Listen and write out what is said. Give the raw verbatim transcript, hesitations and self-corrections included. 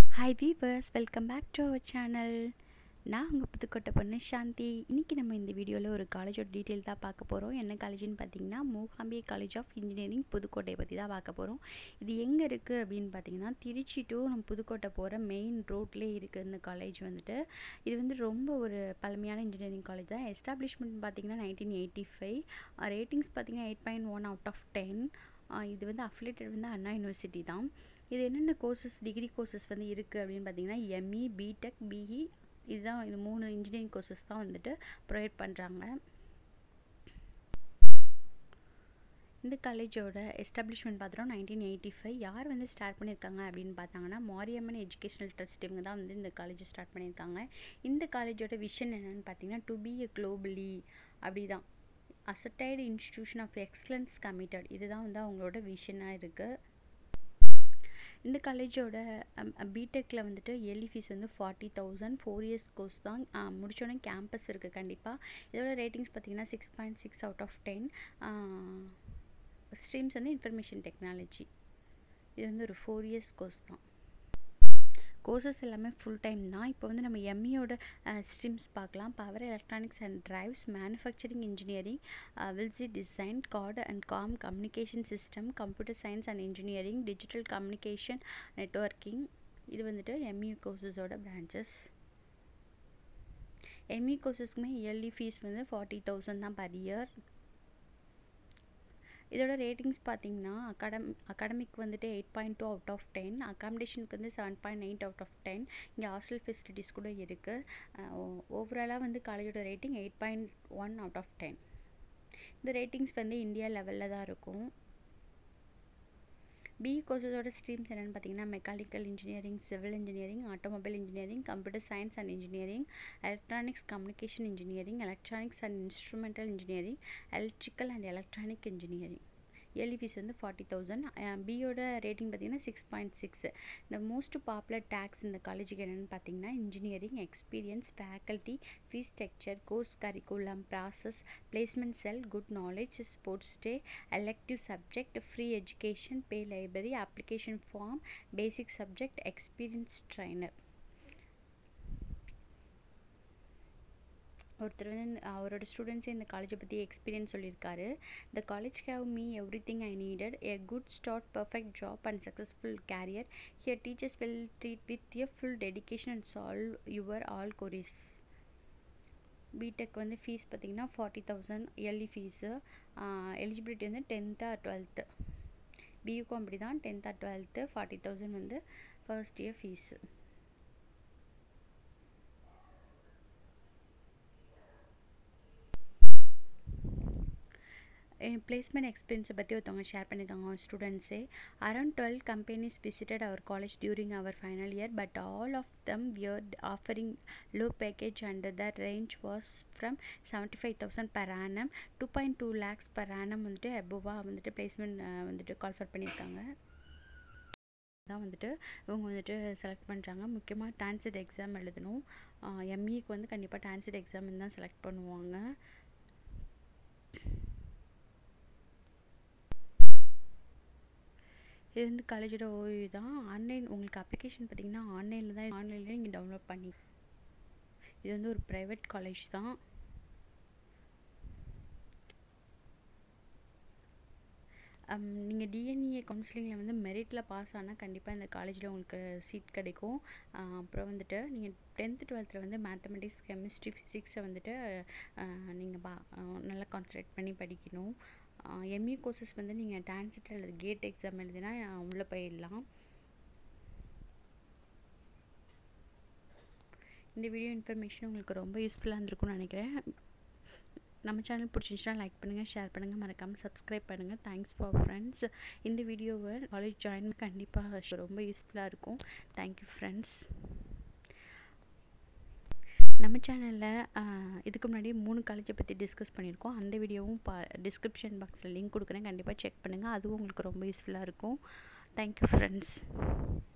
Hi viewers, welcome back to our channel. நான் உங்கள் புதுக்கோட்டை பொண்ணு சாந்தி. இன்றைக்கி நம்ம இந்த வீடியோவில் ஒரு காலேஜோட டீட்டெயில் தான் பார்க்க போகிறோம். என்ன காலேஜ்னு பார்த்தீங்கன்னா Mookambigai college of engineering Pudukkottai பற்றி தான் பார்க்க போகிறோம். இது எங்கே இருக்குது அப்படின்னு பார்த்தீங்கன்னா திருச்சி டு நம்ம புதுக்கோட்டை போகிற மெயின் ரோட்லேயே இருக்குது இந்த காலேஜ் வந்துட்டு. இது வந்து ரொம்ப ஒரு பழமையான இன்ஜினியரிங் காலேஜ் தான். எஸ்டாப்ளிஷ்மெண்ட் பார்த்தீங்கன்னா நைன்டீன் எயிட்டி ஃபைவ் ரேட்டிங்ஸ் பார்த்தீங்கன்னா eight point one out of ten. இது வந்து அஃபிலேட்டட் வந்து அண்ணா யூனிவர்சிட்டி தான். இது என்னென்ன கோர்சஸ் டிகிரி கோர்சஸ் வந்து இருக்குது அப்படின்னு பார்த்தீங்கன்னா எம்இ, பிடெக், பிஇ, இதுதான் இது மூணு இன்ஜினியரிங் கோர்சஸ் தான் வந்துட்டு ப்ரொவைட் பண்ணுறாங்க. இந்த காலேஜோட எஸ்டாப்ளிஷ்மெண்ட் பார்த்துட்டோம் நைன்டீன் எயிட்டி ஃபைவ். யார் வந்து ஸ்டார்ட் பண்ணியிருக்காங்க அப்படின்னு பார்த்தாங்கன்னா மாரியம்மன் எஜுகேஷனல் ட்ரஸ்ட், இவங்க தான் வந்து இந்த காலேஜை ஸ்டார்ட் பண்ணியிருக்காங்க. இந்த காலேஜோட விஷன் என்னென்னு பார்த்தீங்கன்னா டு பி எ குளோபலி அப்படி தான் asserted institution of excellence committed, இதுதான் வந்து அவங்களோட விஷனாக இருக்குது. இந்த காலேஜோட பிடெக்கில் வந்துட்டு இயர்லி ஃபீஸ் வந்து forty thousand four years course தான். முடிச்சோடனே கேம்பஸ் இருக்குது கண்டிப்பாக. இதோட ரேட்டிங்ஸ் பார்த்தீங்கன்னா six point six out of ten. Streams வந்து இன்ஃபர்மேஷன் டெக்னாலஜி. இது வந்து ஒரு ஃபோர் இயர்ஸ் கோர்ஸ் தான். கோர்சஸ் எல்லாமே ஃபுல் டைம் தான். இப்போ வந்து நம்ம எம்இயோட ஸ்ட்ரீம்ஸ் பார்க்கலாம். Power electronics and drives, manufacturing engineering, VLSI design, card and com, communication system, computer science and engineering, digital communication networking. இது வந்துட்டு எம்இ கோர்சஸோட பிரான்ச்சஸ். எம்இ கோர்சஸ்க்குமே இயர்லி ஃபீஸ் வந்து ஃபார்ட்டி தௌசண்ட் தான் பர் இயர். இதோட ரேட்டிங்ஸ் பார்த்தீங்கன்னா அகாடம் அகாடமிக் வந்துட்டு eight point two out of ten, அகாமடேஷனுக்கு வந்து seven point eight out of ten. இங்கே ஹாஸ்டல் ஃபெசிலிட்டிஸ் கூட இருக்குது. ஓவராலாக வந்து காலேஜோட rating eight point one out of ten. இந்த ரேட்டிங்ஸ் வந்து இந்தியா லெவலில் தான் இருக்கும். பிஇ கோர்சஸோட ஸ்ட்ரீம்ஸ் என்னென்னு பார்த்தீங்கன்னா mechanical engineering, civil engineering, automobile engineering, computer science and engineering, electronics communication engineering, electronics and instrumental engineering, electrical and electronic engineering. Yearly fees வந்து forty thousand. பியோட rating பார்த்தீங்கன்னா சிக்ஸ் பாயிண்ட் சிக்ஸ். இந்த most popular tags இந்த காலேஜுக்கு என்னென்னு பார்த்தீங்கன்னா engineering experience, faculty, fees structure, course curriculum, process, placement cell, good knowledge, sports day, elective subject, free education, pay library, application form, basic subject, experience trainer. ஒருத்தர் வந்து அவரோட ஸ்டூடெண்ட்ஸே இந்த காலேஜை பற்றி எக்ஸ்பீரியன்ஸ் சொல்லியிருக்காரு. The college have me every thing I needed, a good start, perfect job and successful career. Here teachers will treat with a full dedication and solve your all queries. BTech வந்து fees பார்த்தீங்கன்னா forty thousand yearly fees. Eligibility வந்து tenth twelfth. பியூக்கும் அப்படி தான், tenth twelfth forty thousand வந்து first year fees. Placement எக்ஸ்பீரியன்ஸை பற்றி ஒருத்தவங்க ஷேர் பண்ணியிருக்காங்க ஸ்டூடெண்ட்ஸே. Around twelve companies visited our college during our final year, but all of them were offering low package and the range was from seventy five thousand per annum to point two lakhs per annum வந்துட்டு அபோவாக வந்துட்டு placement வந்துட்டு call for பண்ணியிருக்காங்க. தான் வந்துட்டு இவங்க வந்துட்டு select பண்ணுறாங்க. முக்கியமாக டான்செட் எக்ஸாம் எழுதணும். எம்இக்கு வந்து கண்டிப்பாக டான்செட் எக்ஸாம் தான் செலக்ட் பண்ணுவாங்க. இது வந்து காலேஜோட ஓய்வு தான். ஆன்லைன் உங்களுக்கு அப்ளிகேஷன் பார்த்தீங்கன்னா ஆன்லைனில் தான் ஆன்லைன்லேயே நீங்கள் டவுன்லோட் பண்ணி. இது வந்து ஒரு ப்ரைவேட் காலேஜ் தான். நீங்கள் டிஎன்இஏ கவுன்சிலிங்கில் வந்து மெரிட்டில் பாஸ் ஆனால் கண்டிப்பாக இந்த காலேஜில் உங்களுக்கு சீட் கிடைக்கும். அப்புறம் வந்துட்டு நீங்கள் டென்த்து டுவெல்த்தில் வந்து மேத்தமெட்டிக்ஸ், கெமிஸ்ட்ரி, ஃபிசிக்ஸை வந்துட்டு நீங்கள் பா நல்லா கான்சன்ட்ரேட் பண்ணி படிக்கணும். எம்இ கோர்சஸ் வந்து நீங்கள் டான்செட் அல்லது கேட் எக்ஸாம் எழுதினா உள்ளே போயிடலாம். இந்த வீடியோ இன்ஃபர்மேஷன் உங்களுக்கு ரொம்ப யூஸ்ஃபுல்லாக இருந்திருக்கும்னு நினைக்கிறேன். நம்ம சேனல் பிடிச்சிருந்துச்சுன்னா லைக் பண்ணுங்கள், ஷேர் பண்ணுங்கள், மறக்காமல் சப்ஸ்கிரைப் பண்ணுங்கள். Thanks for friends. இந்த வீடியோவை காலேஜ் ஜாயின் கண்டிப்பாக ரொம்ப யூஸ்ஃபுல்லாக இருக்கும். Thank you friends. நம்ம சேனலில் இதுக்கு முன்னாடி மூணு காலேஜை பற்றி டிஸ்கஸ் பண்ணியிருக்கோம். அந்த வீடியோவும் பா டிஸ்கிரிப்ஷன் பாக்ஸில் லிங்க் கொடுக்குறேன், கண்டிப்பாக செக் பண்ணுங்கள். அதுவும் உங்களுக்கு ரொம்ப யூஸ்ஃபுல்லாக இருக்கும். Thank you friends.